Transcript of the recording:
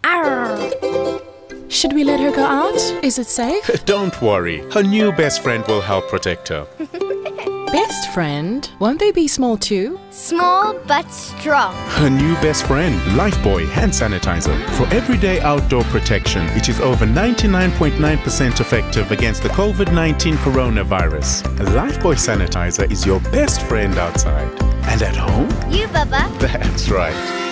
Arr! Should we let her go out? Is it safe? Don't worry, her new best friend will help protect her. Best friend? Won't they be small too? Small but strong. Her new best friend, Lifebuoy Hand Sanitizer. For everyday outdoor protection, it is over 99.9% effective against the COVID-19 coronavirus. A Lifebuoy Sanitizer is your best friend outside. And at home? You, Baba. That's right.